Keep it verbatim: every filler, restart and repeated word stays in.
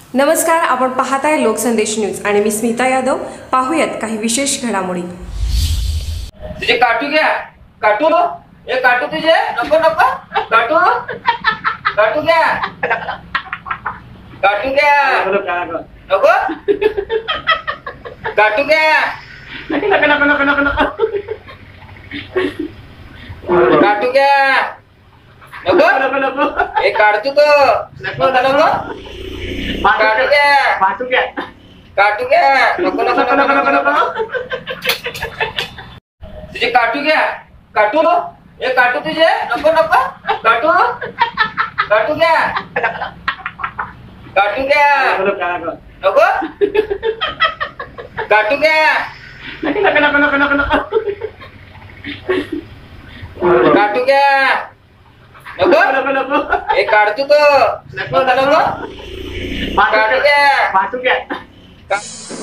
नमस्कार, आपण पाहताय लोकसंदेश न्यूज आणि मी स्मिता यादव. पाहूयात काही विशेष घडामोडी. तुझे काटू घ्या, काटू हे काटू तुझे नको नको काटू काटू घ्या काटू घ्या नको काटू घ्या काटू घ्या नको हे काढतो तो नको नको काटू घ्या काटू घ्या काटू घ्या नको नको नको नको तुझे काटू घ्या, काटू हे काटू तुझे नको नको काटू काटू घ्या काटू घ्या नको काटू घ्या काटू घ्या नको हे काढतो तो नको नको काटू घ्या काटू घ्या